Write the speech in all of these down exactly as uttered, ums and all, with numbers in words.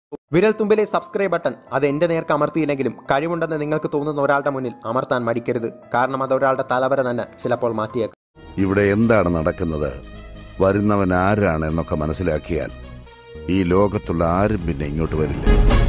വിരൽ തുമ്പിലെ subscribe button അത് എൻ്റെ നേർക്ക് അമർത്തിയില്ലെങ്കിലും കഴിവുണ്ടെന്ന് നിങ്ങൾക്ക് തോന്നുന്ന ഒരാളുടെ മുന്നിൽ അമർത്താൻ മടിക്കരുത്. കാരണം അത് ഒരാളുടെ തലവര തന്നെ ചിലപ്പോൾ മാറ്റിയേക്കും. ഇവിടെ എന്താണ് നടക്കുന്നത്, വരുന്നവൻ ആരാണ് എന്നൊക്കെ മനസ്സിലാക്കിയാൽ ഈ ലോകത്തുള്ള ആരും പിന്നെ ഇങ്ങോട്ട് വരില്ല.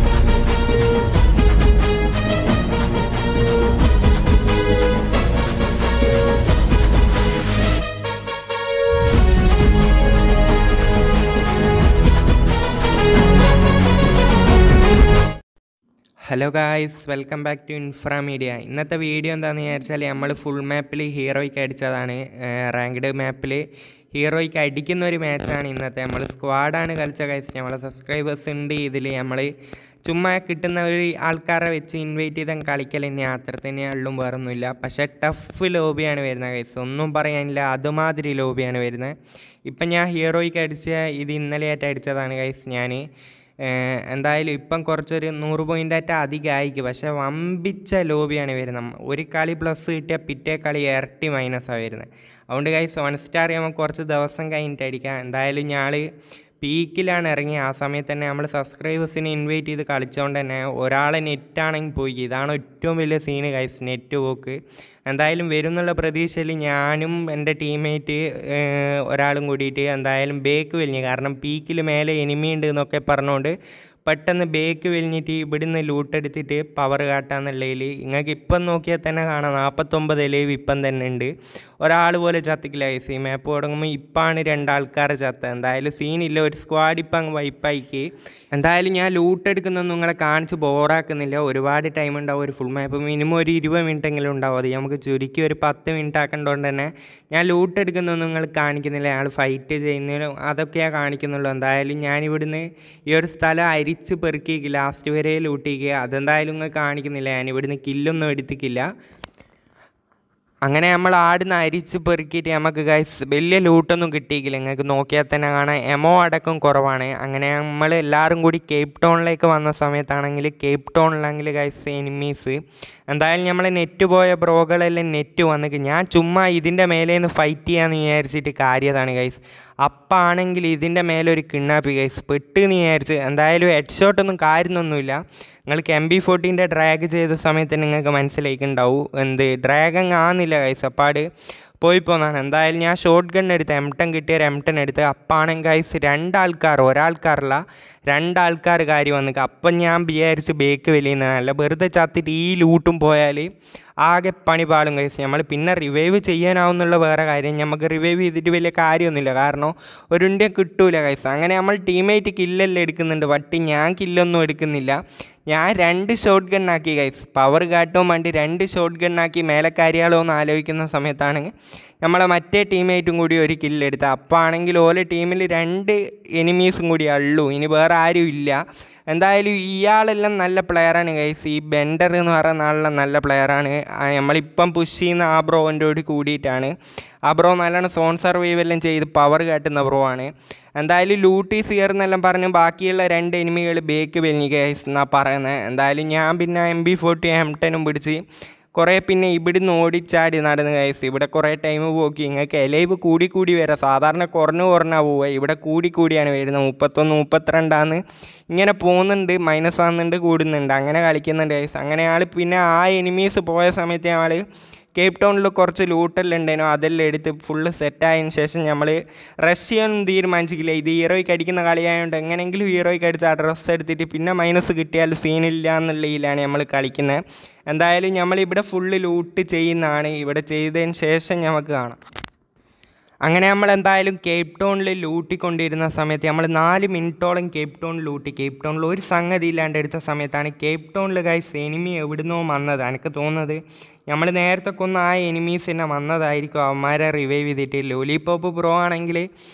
Hello guys, welcome back to infra media. ഇന്നത്തെ വീഡിയോ എന്താണെന്ന് വിചാരിച്ചാൽ നമ്മൾ ഫുൾ മാപ്പിൽ ഹീറോയ്ക്ക് അടിച്ചതാണ്. റാങ്ക്ഡ് മാപ്പിൽ ഹീറോയ്ക്ക് അടിക്കുന്ന ഒരു മാച്ചാണ് ഇന്നത്തെ. നമ്മൾ സ്ക്വാഡാണ് കളിച്ച ഗൈസ്. നമ്മളെ സബ്സ്ക്രൈബേഴ്സ് ഉണ്ട് ഇതിൽ. നമ്മൾ ചുമ്മാ കിട്ടുന്ന ഒരു ആൾക്കാരെ വെച്ച് ഇൻവൈറ്റ് ചെയ്താൽ കളിക്കൽ തന്നെ, അത്ര തന്നെ ഉള്ളും വേറൊന്നുമില്ല. പക്ഷേ ടഫ് ലോബിയാണ് വരുന്നത് ഗൈസ്, ഒന്നും പറയാനില്ല, അതുമാതിരി ലോബിയാണ് വരുന്നത്. ഇപ്പം ഞാൻ ഹീറോയ്ക്ക് അടിച്ച ഇത് ഇന്നലെയായിട്ട് അടിച്ചതാണ് ഗൈസ്. ഞാൻ എന്തായാലും ഇപ്പം കുറച്ചൊരു നൂറ് പോയിൻ്റായിട്ട് അധികമായിരിക്കും. പക്ഷേ വമ്പിച്ച ലോബിയാണ് വരുന്നത്. ഒരു കളി പ്ലസ് കിട്ടിയാൽ പിറ്റേ കളി ഇരട്ടി മൈനസാണ് വരുന്നത്. അതുകൊണ്ട് ഗൈസ് വൺ സ്റ്റാർ നമുക്ക് കുറച്ച് ദിവസം കഴിഞ്ഞിട്ട് അടിക്കാം. എന്തായാലും ഞാൻ പീക്കിലാണ് ഇറങ്ങി. ആ സമയത്ത് തന്നെ നമ്മൾ സബ്സ്ക്രൈബേഴ്സിനെ ഇൻവൈറ്റ് ചെയ്ത് കളിച്ചുകൊണ്ട് തന്നെ ഒരാളെ നെറ്റാണെങ്കിൽ പോയി. ഇതാണ് ഏറ്റവും വലിയ സീന് ഗൈസ്, നെറ്റ് പോക്ക്. എന്തായാലും വരുന്നുള്ള പ്രതീക്ഷയിൽ ഞാനും എൻ്റെ ടീംമേറ്റ് ഒരാളും കൂടിയിട്ട് എന്തായാലും ബേക്ക് വലിഞ്ഞു. കാരണം പീക്കിൽ മേലെ എനിമി ഉണ്ട് എന്നൊക്കെ പറഞ്ഞുകൊണ്ട് പെട്ടെന്ന് ബേക്ക് വലിഞ്ഞിട്ട് ഇവിടുന്ന് ലൂട്ടെടുത്തിട്ട് പവർ കാട്ടാന്നുള്ളതിൽ നിങ്ങൾക്ക് ഇപ്പം നോക്കിയാൽ തന്നെ കാണാം നാൽപ്പത്തൊമ്പത് ലൈവ് ഇപ്പം തന്നെ ഉണ്ട്. ഒരാൾ പോലെ ചത്തിക്കില്ല ഗൈസ്. ഈ മാപ്പ് തുടങ്ങുമ്പോൾ ഇപ്പാണ് രണ്ടാൾക്കാരെ ചത്ത. എന്തായാലും സീനില്ല, ഒരു സ്ക്വാഡ് ഇപ്പം അങ്ങ് വൈപ്പായിക്ക്. എന്തായാലും ഞാൻ ലൂട്ടെടുക്കുന്നൊന്നും നിങ്ങളെ കാണിച്ച് ബോറാക്കുന്നില്ല. ഒരുപാട് ടൈം ഉണ്ടാവും. ഒരു ഫുൾ മാപ്പ് മിനിമം ഒരു ഇരുപത് മിനിറ്റെങ്കിലും ഉണ്ടാവും. അത് നമുക്ക് ചുരുക്കി ഒരു പത്ത് മിനിറ്റ് ആക്കേണ്ടതുകൊണ്ട് തന്നെ ഞാൻ ലൂട്ടെടുക്കുന്നൊന്നും നിങ്ങൾ കാണിക്കുന്നില്ല. ഞങ്ങൾ ഫൈറ്റ് ചെയ്യുന്നതിനും അതൊക്കെയാണ് കാണിക്കുന്നുള്ളൂ. എന്തായാലും ഞാനിവിടുന്ന് ഈ ഒരു സ്ഥലം അരിച്ച് പെറുക്കിക്ക് ലാസ്റ്റ് വരെ ലൂട്ടിക്കുക. അതെന്തായാലും നിങ്ങൾ കാണിക്കുന്നില്ല. ഞാനിവിടുന്ന് കില്ലൊന്നും എടുത്തിക്കില്ല. അങ്ങനെ നമ്മൾ ആടുന്ന് അരിച്ച് പെറുക്കിയിട്ട് നമുക്ക് ഗൈസ് വലിയ ലൂട്ടൊന്നും കിട്ടിയില്ല. നിങ്ങൾക്ക് നോക്കിയാൽ തന്നെ കാണാം എമോ അടക്കം കുറവാണ്. അങ്ങനെ നമ്മൾ എല്ലാവരും കൂടി കേപ്പ് ടൗണിലേക്ക് വന്ന സമയത്താണെങ്കിൽ കേപ്പ് ടൗണിലാണെങ്കിൽ ഗൈസ് എനിമീസ് എന്തായാലും നമ്മൾ നെറ്റ് പോയ ബ്രോകളെല്ലാം നെറ്റ് വന്നിട്ട് ഞാൻ ചുമ്മാ ഇതിൻ്റെ മേലെ നിന്ന് ഫൈറ്റ് ചെയ്യാമെന്ന് വിചാരിച്ചിട്ട് കാര്യതാണ് ഗൈസ്. അപ്പാണെങ്കിൽ ഇതിൻ്റെ മേലെ ഒരു കിണ്ണാപ്പി ഗൈസ് പെട്ടെന്ന് വിചാരിച്ച്. എന്തായാലും ഹെഡ് ഷോട്ടൊന്നും കാര്യമൊന്നുമില്ല. നിങ്ങൾക്ക് എം ബി ഫോർട്ടീൻ്റെ ഡ്രാഗ് ചെയ്ത സമയത്ത് നിങ്ങൾക്ക് മനസ്സിലായിട്ടുണ്ടാവും എന്ത് ഡ്രാഗൻ ആകുന്നില്ല ഗൈസ്. അപ്പാട് പോയി പോന്നാണ്. എന്തായാലും ഞാൻ ഷോർട്ട് ഗൺ എടുത്ത് എം ടെൻ കിട്ടിയ ഒരു എം ടെൻ എടുത്ത് അപ്പാണെങ്കിൽ ഗൈസ് രണ്ടാൾക്കാർ ഒരാൾക്കാരല്ല രണ്ടാൾക്കാർ കാര്യം വന്നിട്ട്. അപ്പം ഞാൻ വിചാരിച്ച് ബേക്ക് വലിയുന്നതല്ല, വെറുതെ ചത്തിട്ട് ഈ ലൂട്ടും പോയാൽ ആകെ പണി പാടും ഗൈസ്. നമ്മൾ പിന്നെ റിവൈവ് ചെയ്യാനാവുന്നുള്ള വേറെ കാര്യം, നമുക്ക് റിവൈവ് ചെയ്തിട്ട് വലിയ കാര്യമൊന്നുമില്ല. കാരണം ഒരു ഇന്ത്യ കിട്ടൂല ഗൈസ്. അങ്ങനെ നമ്മൾ ടീമേറ്റ് കില്ലെല്ലാം എടുക്കുന്നുണ്ട്, വട്ടി ഞാൻ കില്ലൊന്നും എടുക്കുന്നില്ല. ഞാൻ രണ്ട് ഷോട്ട് ഗണ്ണാക്കി ഗൈസ്, പവർ കാട്ടും വേണ്ടി രണ്ട് ഷോട്ട് ഗണ്ണാക്കി മേലക്കാരിയാളോ എന്ന് ആലോചിക്കുന്ന സമയത്താണ് നമ്മളെ മറ്റേ ടീമേറ്റും കൂടി ഒരു കില്ലെടുത്ത്. അപ്പോൾ ആണെങ്കിൽ ഓരോ ടീമിൽ രണ്ട് എനിമീസും കൂടി ഉള്ളൂ, ഇനി വേറെ ആരും ഇല്ല. എന്തായാലും ഇയാളെല്ലാം നല്ല പ്ലെയറാണ് ഗൈസ്. ഈ ബെൻഡർ എന്ന് പറയുന്ന ആളെല്ലാം നല്ല പ്ലെയറാണ്. നമ്മളിപ്പം പുഷ് ചെയ്യുന്ന ആ ബ്രോൻ്റെ കൂടി കൂടിയിട്ടാണ്. ആ ബ്രോ നല്ലോണം സോൺ സർവൈവ് എല്ലാം ചെയ്ത് പവർ കാട്ടുന്ന ബ്രോ ആണ്. എന്തായാലും ലൂട്ടി സിയർ എന്നെല്ലാം പറഞ്ഞ് ബാക്കിയുള്ള രണ്ട് എനിമികൾ ബേക്ക് വലിഞ്ഞ് ഗൈസ് എന്നാണ് പറയുന്നത്. എന്തായാലും ഞാൻ പിന്നെ എം ബി ഫോർട്ടി എം ടെനും പിടിച്ച് കുറേ പിന്നെ ഇവിടുന്ന് ഓടിച്ചാടി നടന്ന് ഗൈസ്. ഇവിടെ കുറേ ടൈം പോക്കി. നിങ്ങൾക്ക് എലൈവ് കൂടി കൂടി വരാം. സാധാരണ കുറഞ്ഞു കുറഞ്ഞാൽ പോവുക, ഇവിടെ കൂടി കൂടിയാണ് വരുന്നത്. മുപ്പത്തൊന്ന് മുപ്പത്തിരണ്ടാന്ന് ഇങ്ങനെ പോകുന്നുണ്ട്, മൈനസ് ആകുന്നുണ്ട്, കൂടുന്നുണ്ട്, അങ്ങനെ കളിക്കുന്നുണ്ട് ഗൈസ്. അങ്ങനെ ആൾ പിന്നെ ആ എനിമീസ് പോയ സമയത്ത് ആൾ കേപ്പ് ടൗണിൽ കുറച്ച് ലൂട്ടെല്ലാം ഉണ്ടായിരുന്നു, അതെല്ലാം എടുത്ത് ഫുള്ള് സെറ്റായതിന് ശേഷം നമ്മൾ റഷ് ചെയ്യാനൊന്നും തീരുമാനിച്ചില്ല. ഇത് ഹീറോയ്ക്ക് അടിക്കുന്ന കളിയായതുകൊണ്ട് എങ്ങനെയെങ്കിലും ഹീറോയ്ക്ക് അടിച്ച് ആ ഡ്രസ്സ് എടുത്തിട്ട് പിന്നെ മൈനസ് കിട്ടിയാൽ സീനില്ല എന്നുള്ളതിലാണ് നമ്മൾ കളിക്കുന്നത്. എന്തായാലും നമ്മളിവിടെ ഫുള്ള് ലൂട്ട് ചെയ്യുന്നതാണ്. ഇവിടെ ചെയ്തതിന് ശേഷം നമുക്ക് കാണാം. അങ്ങനെ നമ്മൾ എന്തായാലും കേപ്പ് ടൗണിൽ ലൂട്ടിക്കൊണ്ടിരുന്ന സമയത്ത് നമ്മൾ നാല് മിനിറ്റോളം കേപ്പ് ടൗൺ ലൂട്ടി. കേപ്പ് ടൗണിൽ ഒരു സംഗതി ഇല്ലാണ്ട് എടുത്ത സമയത്താണ് കേപ്പ് ടൗണിൽ ഗൈസ് എനിമി എവിടുന്നോ വന്നത്. എനിക്ക് തോന്നുന്നത് നമ്മൾ നേരത്തെ കൊന്ന ആ എനിമീസ് തന്നെ വന്നതായിരിക്കും, അവന്മാരെ റിവൈവ് ചെയ്തിട്ട്. ലോലിപോപ്പ് ബ്രോ ആണെങ്കിൽ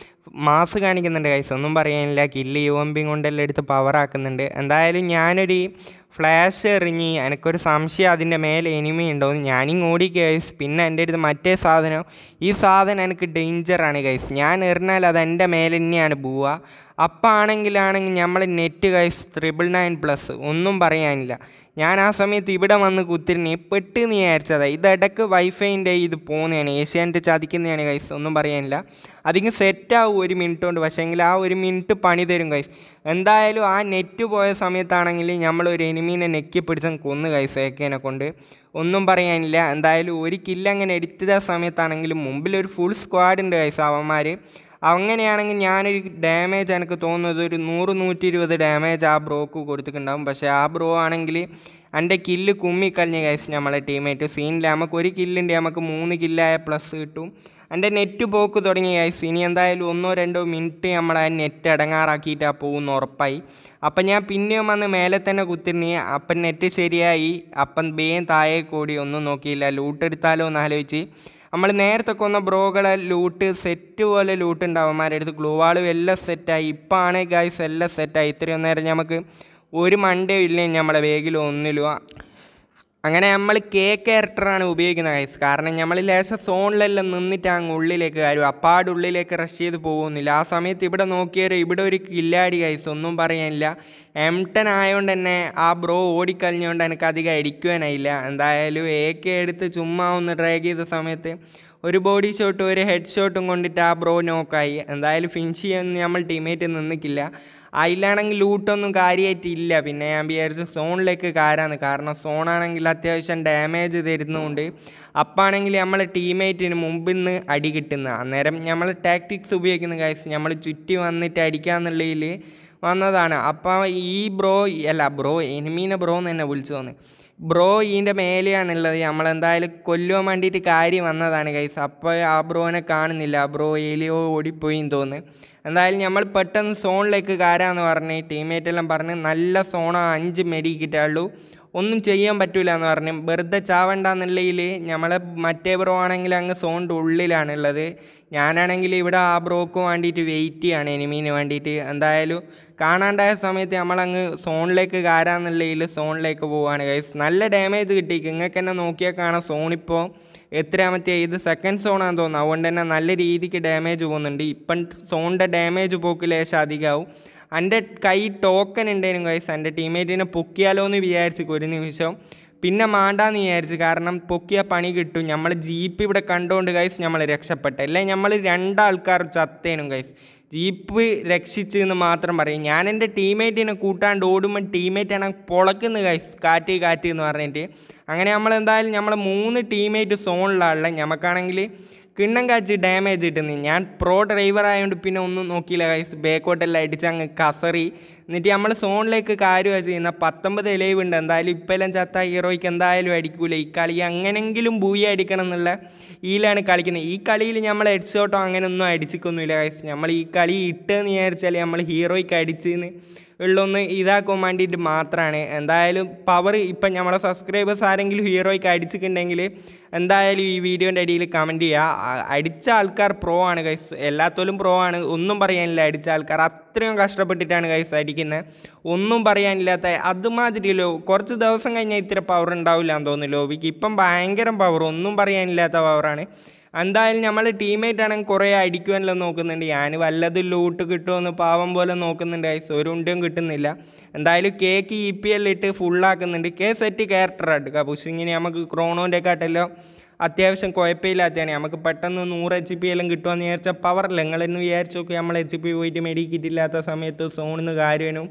മാസ് കാണിക്കുന്നുണ്ട് ഗൈസ്, ഒന്നും പറയാനില്ല. കില്ല് യു എം ബി കൊണ്ടെല്ലാം എടുത്ത് പവറാക്കുന്നുണ്ട്. എന്തായാലും ഞാനൊരു ഫ്ലാഷ് എറിഞ്ഞ് എനിക്കൊരു സംശയം അതിൻ്റെ മേലെ എനിമി ഉണ്ടോയെന്ന്. ഞാനിങ് ഓടി ഗൈസ്. പിന്നെ എൻ്റെ അടുത്ത് മറ്റേ സാധനം, ഈ സാധനം എനിക്ക് ഡേഞ്ചറാണ് ഗൈസ്. ഞാൻ എറിഞ്ഞാൽ അത് എൻ്റെ മേലെ തന്നെയാണ് പോവുക. അപ്പം ആണെങ്കിലാണെങ്കിൽ നമ്മൾ net guys triple nine plus, ഒന്നും പറയാനില്ല. ഞാൻ ആ സമയത്ത് ഇവിടെ വന്ന് കുത്തിരിഞ്ഞ് പെട്ടെന്ന് വിചാരിച്ചതാണ്. ഇതിടക്ക് വൈഫൈൻ്റെ ഇത് പോകുന്നതാണ്, ഏഷ്യാനെറ്റ് ചതിക്കുന്നതാണ് ഗൈസ്, ഒന്നും പറയാനില്ല. അതിങ്ങ് സെറ്റാവും ഒരു മിനിറ്റ് കൊണ്ട്. പക്ഷേ എങ്കിൽ ആ ഒരു മിനിറ്റ് പണി തരും ഗൈസ്. എന്തായാലും ആ നെറ്റ് പോയ സമയത്താണെങ്കിൽ നമ്മളൊരു എനിമീനെ നെക്കി പിടിച്ചും കൊന്നു ഗൈസ് ഏക്കേനെ കൊണ്ട്, ഒന്നും പറയാനില്ല. എന്തായാലും ഒരു കില്ല് അങ്ങനെ എടുത്ത സമയത്താണെങ്കിലും മുമ്പിലൊരു ഫുൾ സ്ക്വാഡ് ഉണ്ട് ഗൈസ് അവന്മാർ. അങ്ങനെയാണെങ്കിൽ ഞാനൊരു ഡാമേജ് എനിക്ക് തോന്നുന്നത് ഒരു നൂറ് നൂറ്റി ഇരുപത് ഡാമേജ് ആ ബ്രോക്ക് കൊടുത്തിട്ടുണ്ടാകും. പക്ഷേ ആ ബ്രോ ആണെങ്കിൽ എൻ്റെ കില്ല് കുമ്മിക്കളഞ്ഞ് ഗൈസ്. നമ്മളെ ടീമേറ്റ് സീനില്ല, നമുക്ക് ഒരു കില്ലുണ്ട്, നമുക്ക് മൂന്ന് കില്ലായ പ്ലസ് കിട്ടും. എൻ്റെ നെറ്റ് പോക്ക് തുടങ്ങി ഗൈസ്. ഇനി എന്തായാലും ഒന്നോ രണ്ടോ മിനിറ്റ് നമ്മൾ ആ നെറ്റ് അടങ്ങാറാക്കിയിട്ട് പോകുന്ന ഉറപ്പായി. അപ്പം ഞാൻ പിന്നെയും വന്ന് മേലെ തന്നെ കുത്തിരുന്നി. അപ്പം നെറ്റ് ശരിയായി. അപ്പം ബേം താഴെ കൂടി ഒന്നും നോക്കിയില്ല, ലൂട്ട് എടുത്താലോ എന്ന് ആലോചിച്ച് നമ്മൾ നേരത്തെ കൊന്ന ബ്രോകളെ ലൂട്ട് സെറ്റ് പോലെ ലൂട്ട് ഉണ്ടാവും അവന്മാരുടെ അടുത്ത്. ഗ്ലൂ വാളും എല്ലാം സെറ്റായി. ഇപ്പം ആണ് ഗൈസ് എല്ലാം സെറ്റായി. ഇത്രയും നേരം നമുക്ക് ഒരു മണ്ടേ ഇല്ലേ നമ്മളെ വേഗിലോ ഒന്നിലോ. അങ്ങനെ നമ്മൾ കെ ക്യാരക്ടറാണ് ഉപയോഗിക്കുന്നത് ഗൈസ്. കാരണം നമ്മൾ ലേശം സോണിലെല്ലാം നിന്നിട്ട് അങ്ങ് ഉള്ളിലേക്ക് കാര്യം അപ്പാട് ഉള്ളിലേക്ക് റഷ് ചെയ്ത് പോകുന്നില്ല. ആ സമയത്ത് ഇവിടെ നോക്കിയാലും ഇവിടെ ഒരു കില്ലാടി ഗൈസ്, ഒന്നും പറയാനില്ല. എം ടെൻ ആയതുകൊണ്ട് തന്നെ ആ ബ്രോ ഓടിക്കളഞ്ഞുകൊണ്ട് എനിക്ക് അധികം അടിക്കുവാനായില്ല. എന്തായാലും എ കെ എടുത്ത് ചുമ്മാ ഒന്ന് ഡ്രാഗ് ചെയ്ത സമയത്ത് ഒരു ബോഡി ഷോട്ടും ഒരു ഹെഡ് ഷോട്ടും കൊണ്ടിട്ട് ആ ബ്രോ നോക്കായി. എന്തായാലും ഫിനിഷ് ചെയ്യാൻ നമ്മൾ ടീമേറ്റ് നിന്നിക്കില്ല. അതിലാണെങ്കിൽ ലൂട്ടൊന്നും കാര്യമായിട്ടില്ല. പിന്നെ ഞാൻ വിചാരിച്ചു സോണിലേക്ക് കാരാന്ന്. കാരണം സോണാണെങ്കിൽ അത്യാവശ്യം ഡാമേജ് തരുന്നുണ്ട്. അപ്പാണെങ്കിൽ നമ്മളെ ടീമേറ്റിന് മുമ്പിൽ നിന്ന് അടി കിട്ടുന്ന അന്നേരം നമ്മൾ ടാക്ടിക്സ് ഉപയോഗിക്കുന്ന ഗൈസ് നമ്മൾ ചുറ്റി വന്നിട്ട് അടിക്കാന്നുള്ളതിൽ വന്നതാണ്. അപ്പം ഈ ബ്രോ അല്ല ബ്രോ എനിമീനെ ബ്രോ എന്ന് തന്നെ വിളിച്ചു തോന്നി. ബ്രോ ഇതിൻ്റെ മേലെയാണുള്ളത്. നമ്മളെന്തായാലും കൊല്ലുവാൻ വേണ്ടിയിട്ട് കാര്യം വന്നതാണ് ഗൈസ്. അപ്പോൾ ആ ബ്രോനെ കാണുന്നില്ല. ആ ബ്രോ ഏലിയോ ഓടിപ്പോയിന്ന് തോന്നുന്നു. എന്തായാലും നമ്മൾ പെട്ടെന്ന് സോണിലേക്ക് കാരാന്ന് പറഞ്ഞ് ടീമേറ്റെല്ലാം പറഞ്ഞ് നല്ല സോണ അഞ്ച് മെഡി കിട്ടുള്ളൂ, ഒന്നും ചെയ്യാൻ പറ്റില്ല എന്ന് പറഞ്ഞ് വെറുതെ ചാവണ്ടെന്നുള്ളതിൽ നമ്മളെ മറ്റേ ബ്രോ ആണെങ്കിൽ അങ്ങ് സോണിൻ്റെ ഉള്ളിലാണുള്ളത്. ഞാനാണെങ്കിൽ ഇവിടെ ആ ബ്രോക്ക് വേണ്ടിയിട്ട് വെയിറ്റ് ചെയ്യാണ് എനിമീന് വേണ്ടിയിട്ട്. എന്തായാലും കാണാണ്ടായ സമയത്ത് നമ്മളങ്ങ് സോണിലേക്ക് കാരാന്നുള്ളതിൽ സോണിലേക്ക് പോവുകയാണ് ഗൈസ്. നല്ല ഡാമേജ് കിട്ടി. നിങ്ങൾക്ക് തന്നെ നോക്കിയാൽ കാണാം സോണിപ്പോൾ എത്രയാമത്തെ ഇത് സെക്കൻഡ് സോണാന്ന് തോന്നുന്നു. അതുകൊണ്ട് തന്നെ നല്ല രീതിക്ക് ഡാമേജ് പോകുന്നുണ്ട്. ഇപ്പം സോണിൻ്റെ ഡാമേജ് പോക്ക് ലേശം അധികമാവും. എൻ്റെ കൈ ടോക്കൻ ഉണ്ടായിരുന്നു ഗൈസ്. എൻ്റെ ടീമേറ്റിനെ പൊക്കിയാലോ എന്ന് വിചാരിച്ചു ഒരു നിമിഷം, പിന്നെ മാണ്ടാന്ന് വിചാരിച്ചു. കാരണം പൊക്കിയ പണി കിട്ടും. നമ്മൾ ജീപ്പ് ഇവിടെ കണ്ടുകൊണ്ട് ഗൈസ് നമ്മൾ രക്ഷപ്പെട്ടെ. അല്ലേ നമ്മൾ രണ്ടാൾക്കാർ ചത്തേനും ഗൈസ്. ജീപ്പ് രക്ഷിച്ച് എന്ന് മാത്രം പറയും. ഞാൻ എൻ്റെ ടീമേറ്റിനെ കൂട്ടാണ്ട് ഓടുമ്പോൾ ടീമേറ്റാണ് പൊളക്കുന്നത് ഗൈസ്, കാറ്റ് കാറ്റ് എന്ന് പറഞ്ഞിട്ട്. അങ്ങനെ നമ്മളെന്തായാലും നമ്മളെ മൂന്ന് ടീമേറ്റ് സോണിലുള്ള നമുക്കാണെങ്കിൽ കിണ്ണം കാച്ച് ഡാമേജ് കിട്ടുന്നത്. ഞാൻ പ്രോ ഡ്രൈവർ ആയതുകൊണ്ട് പിന്നെ ഒന്നും നോക്കിയില്ല ഗൈസ്. ബാക്കോട്ടെല്ലാം അടിച്ച് അങ്ങ് കസറി. എന്നിട്ട് നമ്മൾ സോണിലേക്ക് കാര്യമാണ് ചെയ്യുന്ന പത്തൊമ്പത് ലൈവ് ഉണ്ട്. എന്തായാലും ഇപ്പം എല്ലാം ചത്ത ഹീറോയ്ക്ക് എന്തായാലും അടിക്കൂല. ഈ കളി അങ്ങനെങ്കിലും ബൂയി അടിക്കണം എന്നുള്ള ഈലാണ് കളിക്കുന്നത്. ഈ കളിയിൽ നമ്മൾ ഹെഡ് ഷോട്ടോ അങ്ങനെയൊന്നും അടിച്ചിക്കൊന്നുമില്ല ഗൈസ്. നമ്മൾ ഈ കളി ഇട്ടെന്ന് വിചാരിച്ചാൽ നമ്മൾ ഹീറോയ്ക്ക് അടിച്ചെന്ന് ഉള്ളൊന്ന് ഇതാക്കാൻ വേണ്ടിയിട്ട് മാത്രമാണ്. എന്തായാലും പവർ ഇപ്പം നമ്മളെ സബ്സ്ക്രൈബേഴ്സ് ആരെങ്കിലും ഹീറോയ്ക്ക് അടിച്ചിട്ടുണ്ടെങ്കിൽ എന്തായാലും ഈ വീഡിയോൻ്റെ അടിയിൽ കമൻറ്റ് ചെയ്യുക. അടിച്ച ആൾക്കാർ പ്രോ ആണ് ഗൈസ്, എല്ലാത്തോലും പ്രോ ആണ്, ഒന്നും പറയാനില്ല. അടിച്ച ആൾക്കാർ അത്രയും കഷ്ടപ്പെട്ടിട്ടാണ് ഗൈസ് അടിക്കുന്നത്, ഒന്നും പറയാനില്ലാത്ത അതുമാതിരിയല്ലോ. കുറച്ച് ദിവസം കഴിഞ്ഞാൽ ഇത്ര പവർ ഉണ്ടാവില്ല എന്ന് തോന്നുന്നു ലോബിക്ക്. ഇപ്പം ഭയങ്കര പവർ, ഒന്നും പറയാനില്ലാത്ത പവറാണ്. എന്തായാലും നമ്മൾ ടീമേറ്റ് ആണെങ്കിൽ കുറേ അടിക്കുവാനല്ലോ നോക്കുന്നുണ്ട്. ഞാൻ വല്ലതും ലൂട്ട് കിട്ടുമെന്ന് പാവം പോലെ നോക്കുന്നുണ്ട് ഗൈസ്, ഒരു ഉണ്ടയും കിട്ടുന്നില്ല. എന്തായാലും കേക്ക് ഇ പി എൽ ഇട്ട് ഫുള്ളാക്കുന്നുണ്ട്. കെ സെറ്റ് ക്യാരക്ടർ എടുക്കുക. പുഷിങ്ങിന് നമുക്ക് ക്രോണോൻ്റെ കാട്ടല്ലോ അത്യാവശ്യം കുഴപ്പമില്ലാത്തതാണ്. നമുക്ക് പെട്ടെന്ന് നൂറ് എച്ച് പി എല്ലാം കിട്ടുമെന്ന് വിചാരിച്ചാൽ പവറില്ല. നിങ്ങളെന്ന് വിചാരിച്ചു നോക്കി നമ്മൾ എച്ച് പി പോയിട്ട് മെഡിക്കിറ്റില്ലാത്ത സമയത്ത് സോണിൽ നിന്ന് കാര്യനും.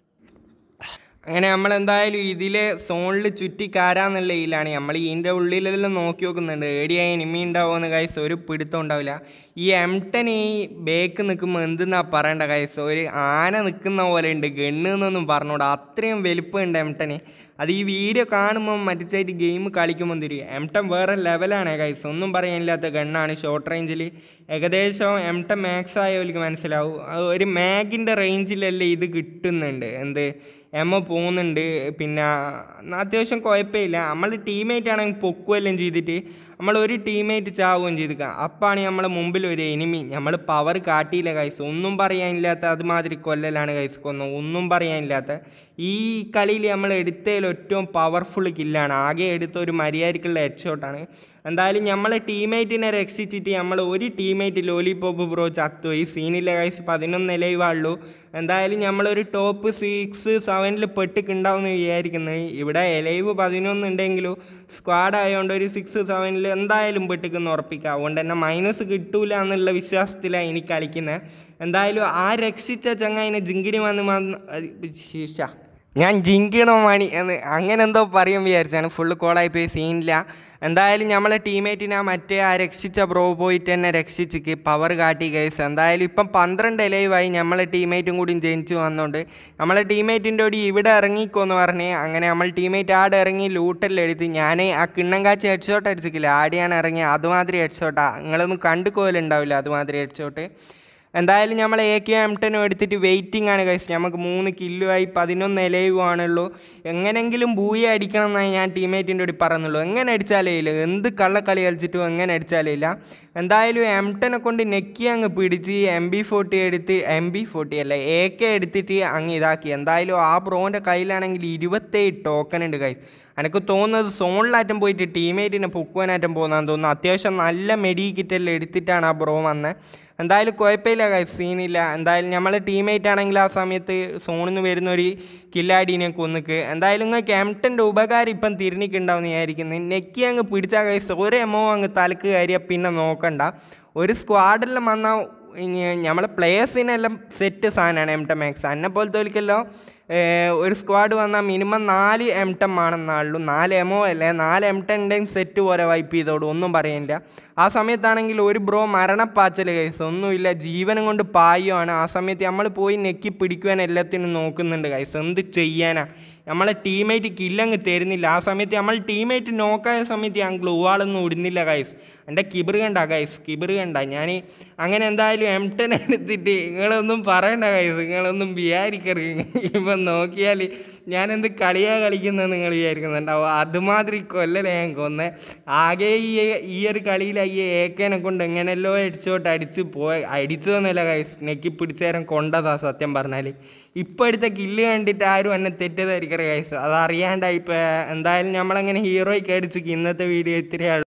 അങ്ങനെ നമ്മളെന്തായാലും ഇതിലെ സോണിൽ ചുറ്റി കാരാന്നുള്ള ഇതിലാണ് നമ്മൾ ഇതിൻ്റെ ഉള്ളിലെല്ലാം നോക്കി നോക്കുന്നുണ്ട്. ഏടിയായി എനിമി ഉണ്ടാവുമെന്ന് ഗൈസ് ഒരു പിടുത്തം ഉണ്ടാവില്ല. ഈ എം ടെൻ ഈ ബേക്ക് നിൽക്കുമ്പോൾ എന്തെന്നാ പറയേണ്ട ഗൈസ്, ഒരു ആന നിൽക്കുന്ന പോലെ ഉണ്ട്. ഗണ്ണ് എന്നൊന്നും പറഞ്ഞോടാ, അത്രയും വലിപ്പമുണ്ട് എം ടെന്. അത് ഈ വീഡിയോ കാണുമ്പോൾ മറ്റിച്ചായിട്ട് ഗെയിം കളിക്കുമ്പോൾ തരും. എം ടെൻ വേറെ ലെവലാണ് ഗൈസ്, ഒന്നും പറയാനില്ലാത്ത ഗണ്ണാണ്. ഷോർട്ട് റേഞ്ചിൽ ഏകദേശം എം ടെൻ മാക്സ് ആയവർക്ക് മനസ്സിലാവും. ഒരു മാഗിൻ്റെ റേഞ്ചിലല്ലേ ഇത് കിട്ടുന്നുണ്ട്. എന്ത് എമ്മ പോകുന്നുണ്ട്. പിന്നെ അത്യാവശ്യം കുഴപ്പമില്ല. നമ്മൾ ടീമേറ്റ് ആണെങ്കിൽ പൊക്കുവെല്ലാം ചെയ്തിട്ട് നമ്മൾ ഒരു ടീമേറ്റ് ചാവുകയും ചെയ്തിക്കാം. അപ്പാണ് നമ്മളെ മുമ്പിൽ ഒരു എനിമി. നമ്മൾ പവർ കാട്ടിയില്ല ഗൈസ്, ഒന്നും പറയാനില്ലാത്ത അതുമാതിരി കൊല്ലലാണ് ഗൈസ് കൊന്നു, ഒന്നും പറയാനില്ലാത്ത. ഈ കളിയിൽ നമ്മൾ എടുത്തതിൽ ഏറ്റവും പവർഫുൾ കില്ലാണ്. ആകെ എടുത്ത ഒരു മര്യാദക്കുള്ള ഹെഡ് ഷോട്ടാണ്. എന്തായാലും നമ്മളെ ടീമേറ്റിനെ രക്ഷിച്ചിട്ട് നമ്മൾ ഒരു ടീമേറ്റ് ലോലിപോപ്പ് ബ്രോ ചത്തുപോയി. സീനില്ല ഗൈസ്, പതിനൊന്ന് നിലയുള്ളൂ. എന്തായാലും നമ്മളൊരു ടോപ്പ് സിക്സ് സെവനിൽ പെട്ടിട്ടുണ്ടാവും എന്ന് വിചാരിക്കുന്നത്. ഇവിടെ എലൈവ് പതിനൊന്നുണ്ടെങ്കിലും സ്ക്വാഡ് ആയതുകൊണ്ട് ഒരു സിക്സ് സെവനിൽ എന്തായാലും പെട്ടിക്കുന്ന ഉറപ്പിക്കുക. അതുകൊണ്ട് തന്നെ മൈനസ് കിട്ടൂല എന്നുള്ള വിശ്വാസത്തിലാണ് ഇനി കളിക്കുന്നത്. എന്തായാലും ആ രക്ഷിച്ച ചങ്ങായിനെ ജിങ്കിടി വന്ന് വന്ന് ശീഷ ഞാൻ ജിങ്കിണോ മണി എന്ന് അങ്ങനെ എന്തോ പറയും വിചാരിച്ചാണ്. ഫുള്ള് കോളായി പോയി സീനില്ല. എന്തായാലും നമ്മളെ ടീമേറ്റിനെ മറ്റേ ആ രക്ഷിച്ച ബ്രോ പോയിട്ട് തന്നെ രക്ഷിച്ചിക്ക് പവർ കാട്ടി ഗൈസ്. എന്തായാലും ഇപ്പം പന്ത്രണ്ട് ലൈവായി നമ്മളെ ടീമേറ്റും കൂടി ജയിച്ചു വന്നുകൊണ്ട് നമ്മളെ ടീമേറ്റിൻ്റെ കൂടി ഇവിടെ ഇറങ്ങിക്കോന്ന് പറഞ്ഞ് അങ്ങനെ നമ്മൾ ടീമേറ്റ് ആടെ ഇറങ്ങി ലൂട്ടെല്ലാം എടുത്ത് ഞാൻ ആ കിണ്ണം കാച്ചി ഹെഡ് ഷോട്ട് അടിച്ചിക്കില്ല, ആടെയാണ് ഇറങ്ങി അതുമാതിരി ഹെഡ് ഷോട്ടാണ്. നിങ്ങളൊന്നും കണ്ടു പോലുണ്ടാവില്ല അതുമാതിരി ഹെഡ് ഷോട്ട്. എന്തായാലും നമ്മൾ എ കെ എം ടെനും എടുത്തിട്ട് വെയിറ്റിംഗ് ആണ് ഗൈസ്. നമുക്ക് മൂന്ന് കില്ലുമായി പതിനൊന്ന് എലൈവും ആണുള്ളൂ. എങ്ങനെങ്കിലും ബൂയി അടിക്കണം എന്നാണ് ഞാൻ ടീമേറ്റിൻ്റെ കൂടി പറയുന്നുള്ളൂ. എങ്ങനെ അടിച്ചാലേ ഇല്ല, എന്ത് കള്ളക്കളി കളിച്ചിട്ടും എങ്ങനെ അടിച്ചാലേ ഇല്ല. എന്തായാലും എം ടെനെ കൊണ്ട് നെക്കി അങ്ങ് പിടിച്ച് എം ബി ഫോർട്ടി എടുത്ത് എം ബി ഫോർട്ടി അല്ല എ കെ എടുത്തിട്ട് അങ്ങ് ഇതാക്കി. എന്തായാലും ആ ബ്രോൻ്റെ കയ്യിലാണെങ്കിൽ ഇരുപത്തേഴ് ടോക്കൺ ഉണ്ട് ഗൈസ്. എനിക്ക് തോന്നുന്നത് സോണിലാറ്റം പോയിട്ട് ടീമേറ്റിനെ പൊക്കുവാനാറ്റം പോകുന്നതെന്ന് തോന്നുന്നു. അത്യാവശ്യം നല്ല മെഡി കിറ്റെല്ലാം എടുത്തിട്ടാണ് ആ ബ്രോ വന്നത്. എന്തായാലും കുഴപ്പമില്ല ഗൈസ്, സീനില്ല. എന്തായാലും നമ്മളെ ടീമേറ്റ് ആണെങ്കിൽ ആ സമയത്ത് സോണിൽ നിന്ന് വരുന്നൊരു കില്ലാടീനെ കൊന്നിക്ക്. എന്തായാലും നിങ്ങൾക്ക് എംടൻ്റെ ഉപകാരം ഇപ്പം തിരിഞ്ഞിട്ടുണ്ടാവുമെന്ന് വിചാരിക്കുന്നത്. നെക്കി അങ്ങ് പിടിച്ചാൽ ഗൈസ് ഒരു എമോ അങ്ങ് തലക്ക് കയറിയാൽ പിന്നെ നോക്കണ്ട. ഒരു സ്ക്വാഡെല്ലാം വന്നാൽ നമ്മളെ പ്ലേയേഴ്സിനെല്ലാം സെറ്റ് സാധനമാണ് എം ടെൻ മാക്സ്. എന്നെ പോലത്തെ ഒരു സ്ക്വാഡ് വന്നാൽ മിനിമം നാല് എം ടെൻ ആണെന്നാളുള്ളൂ. നാല് എമോ അല്ലേ, നാല് എം ടെൻ ഉണ്ടെങ്കിൽ സെറ്റ് പോലെ വൈപ്പ് ചെയ്തോളൂ, ഒന്നും പറയാനില്ല. ആ സമയത്താണെങ്കിൽ ഒരു ബ്രോ മരണപ്പാച്ചൽ ഗൈസ്, ഒന്നുമില്ല ജീവനും കൊണ്ട് പായുമാണ്. ആ സമയത്ത് നമ്മൾ പോയി നെക്കി പിടിക്കുവാൻ എല്ലാത്തിനും നോക്കുന്നുണ്ട് ഗൈസ്. എന്ത് ചെയ്യാനാ, നമ്മളെ ടീമേറ്റ് കില്ലങ്ങ് തരുന്നില്ല. ആ സമയത്ത് നമ്മൾ ടീമേറ്റ് നോക്കായ സമയത്ത് ഞാൻ ഗ്ലൂ വാളൊന്നും ഇടുന്നില്ല ഗൈസ്. എൻ്റെ കിബർ കണ്ട ഗൈസ്, കിബർ കണ്ട ഞാൻ. അങ്ങനെ എന്തായാലും എം ടെൻ എടുത്തിട്ട് നിങ്ങളൊന്നും പറയണ്ട ഗൈസ്, നിങ്ങളൊന്നും വിചാരിക്കരുത്. ഇപ്പം നോക്കിയാൽ ഞാനെന്ത് കളിയാണ് കളിക്കുന്നത് നിങ്ങൾ വിചാരിക്കുന്നുണ്ടാവും. അതുമാതിരി കൊല്ലല്ലേ ഞാൻ കൊന്നേ. ആകെ ഈ ഈ ഒരു കളിയിൽ ഈ ഏക്കേനെ കൊണ്ട് എങ്ങനെയല്ലോ അടിച്ചോട്ട് അടിച്ച് പോയി അടിച്ചതൊന്നുമില്ല ഗൈസ്. നെക്കി പിടിച്ചേരം കൊണ്ടതാ സത്യം പറഞ്ഞാൽ. ഇപ്പോൾ എടുത്ത കില്ല് കണ്ടിട്ട് ആരും എന്നെ തെറ്റിദ്ധരിക്കരുത് ഗൈസ്, അതറിയാണ്ടായി. ഇപ്പോൾ എന്തായാലും നമ്മളങ്ങനെ ഹീറോയ്ക്ക് അടിച്ചു. ഇന്നത്തെ വീഡിയോ ഇത്രയാണ്.